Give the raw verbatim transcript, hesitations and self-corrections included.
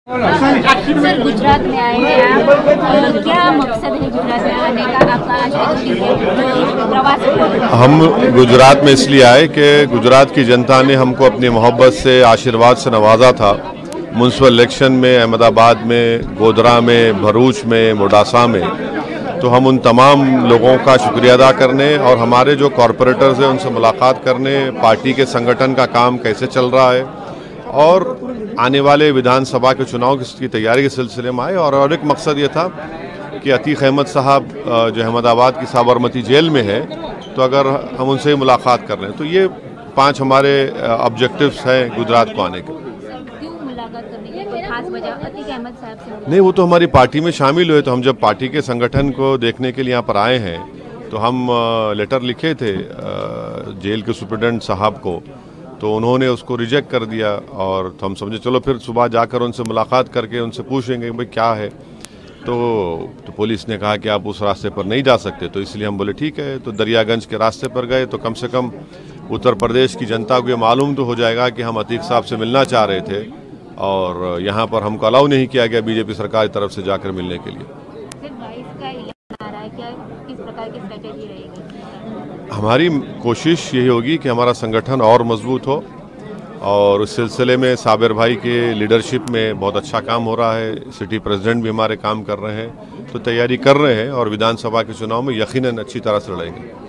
Sir, Gujarat में आए हैं आप, क्या मकसद है गुजरात में आने का आपका? आज प्रवास हम गुजरात में इसलिए आए कि गुजरात की जनता ने हमको अपनी मोहब्बत से, आशीर्वाद से नवाजा था। म्यूनसिपल इलेक्शन में अहमदाबाद में, गोधरा में, भरूच में, मोडासा में, तो हम उन तमाम लोगों का शुक्रिया अदा करने और हमारे जो कॉरपोरेटर्स हैं उनसे मुलाकात करने, पार्टी के संगठन का काम कैसे चल रहा है और आने वाले विधानसभा के चुनाव की तैयारी के सिलसिले में आए। और, और एक मकसद ये था कि अतीक अहमद साहब जो अहमदाबाद की साबरमती जेल में है, तो अगर हम उनसे ही मुलाकात कर रहे हैं, तो ये पांच हमारे ऑब्जेक्टिव्स हैं गुजरात को आने के। क्यों मुलाकात करने की कोई खास वजह अतीक अहमद साहब से? नहीं, वो तो हमारी पार्टी में शामिल हुए, तो हम जब पार्टी के संगठन को देखने के लिए यहाँ पर आए हैं तो हम लेटर लिखे थे जेल के सुप्रिटेंडेंट साहब को, तो उन्होंने उसको रिजेक्ट कर दिया। और तो हम समझे चलो फिर सुबह जाकर उनसे मुलाकात करके उनसे पूछेंगे भाई क्या है। तो, तो पुलिस ने कहा कि आप उस रास्ते पर नहीं जा सकते, तो इसलिए हम बोले ठीक है। तो दरियागंज के रास्ते पर गए, तो कम से कम उत्तर प्रदेश की जनता को ये मालूम तो हो जाएगा कि हम अतीक साहब से मिलना चाह रहे थे और यहाँ पर हमको अलाउ नहीं किया गया बीजेपी सरकार की तरफ से जाकर मिलने के लिए। किस प्रकार की स्ट्रेटेजी रहेगी? हमारी कोशिश यही होगी कि हमारा संगठन और मजबूत हो और उस सिलसिले में साबिर भाई के लीडरशिप में बहुत अच्छा काम हो रहा है। सिटी प्रेसिडेंट भी हमारे काम कर रहे हैं, तो तैयारी कर रहे हैं और विधानसभा के चुनाव में यकीनन अच्छी तरह से लड़ेंगे।